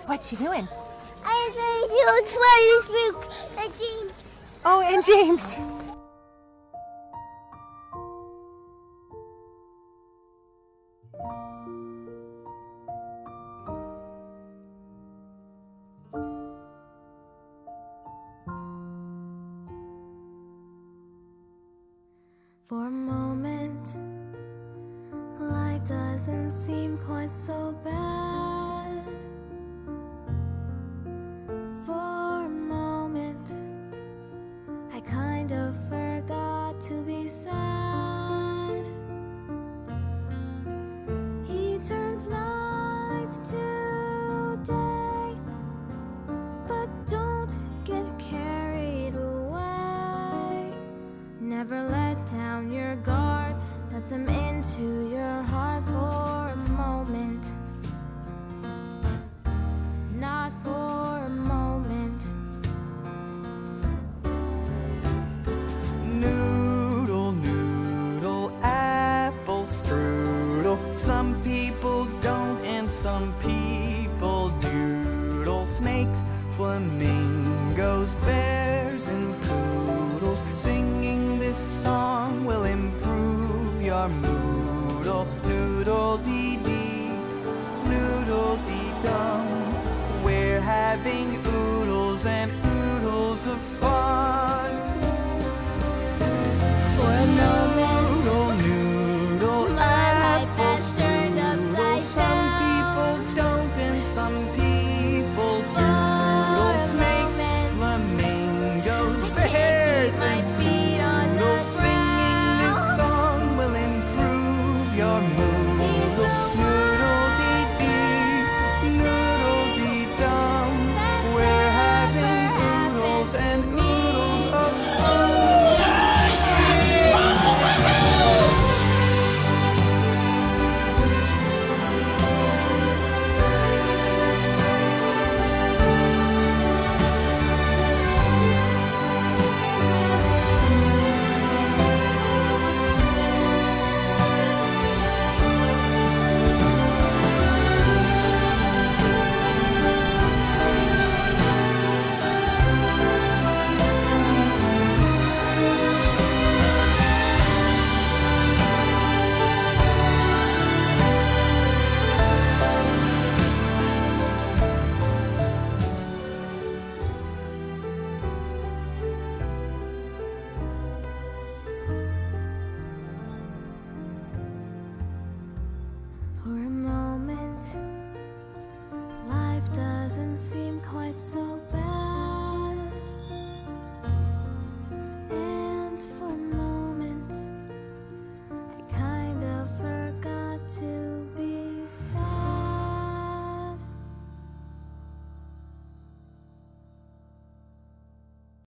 What you doing? I want to smoke and James. Oh, and James. For a moment, life doesn't seem quite so bad. For a moment, I kind of forgot to be sad. He turns night to day, but don't get carried away. Never let down your guard, let them into your heart for a moment. Not for a moment. Noodle, noodle, apple strudel. Some people don't and some people doodle. Snakes, flamingos, bears and poodles. Singing this song will improve your moodle. Noodle-dee-dee, noodle-dee-dum. We're having oodles and oodles of fun. For a moment, Noodle, noodle, my life apple has turned strudel. upside Some down. people don't and some people For doodle. a Snakes, moment, flamingos, I can't bears keep my and feet on the poodles. Singing this ground. song will improve your mood. He's so Noodle-dee-dee, noodle-dee-dum. That's We're having never oodles happened and to me. oodles of fun. For a moment, life doesn't seem quite so bad.